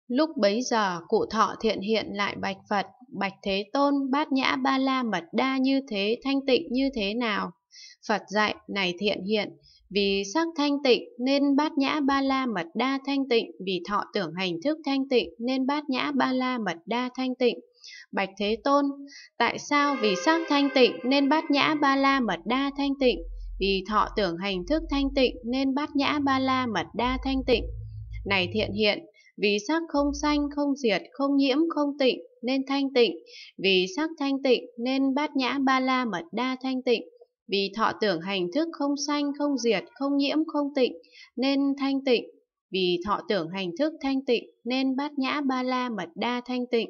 Lúc bấy giờ cụ Thọ Thiện hiện lại bạch Phật: Bạch Thế Tôn, Bát Nhã Ba La Mật Đa như thế thanh tịnh như thế nào? Phật dạy: Này Thiện hiện, vì sắc thanh tịnh nên Bát Nhã Ba La Mật Đa thanh tịnh, vì thọ tưởng hành thức thanh tịnh nên Bát Nhã Ba La Mật Đa thanh tịnh. Bạch Thế Tôn, tại sao vì sắc thanh tịnh nên Bát Nhã Ba La Mật Đa thanh tịnh, vì thọ tưởng hành thức thanh tịnh nên Bát Nhã Ba La Mật Đa thanh tịnh? Này Thiện hiện, vì sắc không sanh, không diệt, không nhiễm, không tịnh nên thanh tịnh, vì sắc thanh tịnh nên Bát Nhã Ba La Mật Đa thanh tịnh, vì thọ tưởng hành thức không sanh, không diệt, không nhiễm, không tịnh nên thanh tịnh, vì thọ tưởng hành thức thanh tịnh nên Bát Nhã Ba La Mật Đa thanh tịnh.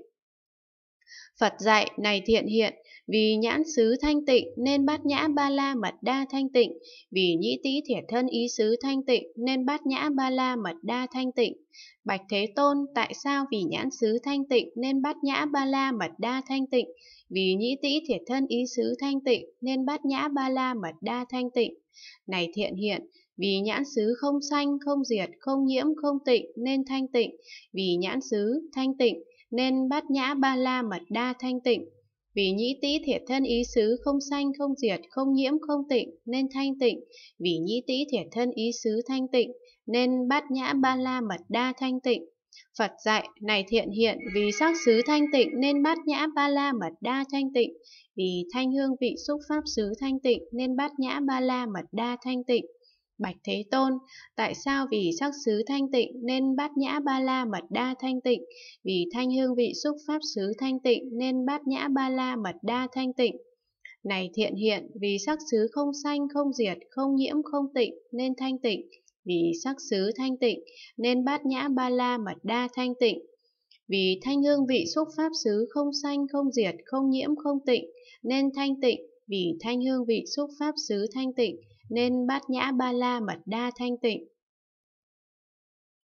Phật dạy: Này Thiện hiện, vì nhãn xứ thanh tịnh nên Bát Nhã Ba La Mật Đa thanh tịnh, vì nhĩ tĩ thiệt thân ý xứ thanh tịnh nên Bát Nhã Ba La Mật Đa thanh tịnh. Bạch Thế Tôn, tại sao vì nhãn xứ thanh tịnh nên Bát Nhã Ba La Mật Đa thanh tịnh, vì nhĩ tĩ thiệt thân ý xứ thanh tịnh nên Bát Nhã Ba La Mật Đa thanh tịnh? Này Thiện hiện, vì nhãn xứ không sanh, không diệt, không nhiễm, không tịnh nên thanh tịnh, vì nhãn xứ thanh tịnh nên Bát Nhã Ba La Mật Đa thanh tịnh, vì nhĩ tĩ thiệt thân ý xứ không sanh, không diệt, không nhiễm, không tịnh nên thanh tịnh, vì nhĩ tĩ thiệt thân ý xứ thanh tịnh nên Bát Nhã Ba La Mật Đa thanh tịnh. Phật dạy: Này Thiện hiện, vì sắc xứ thanh tịnh nên Bát Nhã Ba La Mật Đa thanh tịnh, vì thanh hương vị xúc pháp xứ thanh tịnh nên Bát Nhã Ba La Mật Đa thanh tịnh. Bạch Thế Tôn, tại sao vì sắc xứ thanh tịnh nên Bát Nhã Ba La Mật Đa thanh tịnh, vì thanh hương vị xúc pháp xứ thanh tịnh nên Bát Nhã Ba La Mật Đa thanh tịnh? Này Thiện hiện, vì sắc xứ không sanh, không diệt, không nhiễm, không tịnh nên thanh tịnh, vì sắc xứ thanh tịnh nên Bát Nhã Ba La Mật Đa thanh tịnh, vì thanh hương vị xúc pháp xứ không sanh, không diệt, không nhiễm, không tịnh nên thanh tịnh, vì thanh hương vị xúc pháp xứ thanh tịnh nên Bát Nhã Ba La Mật Đa thanh tịnh.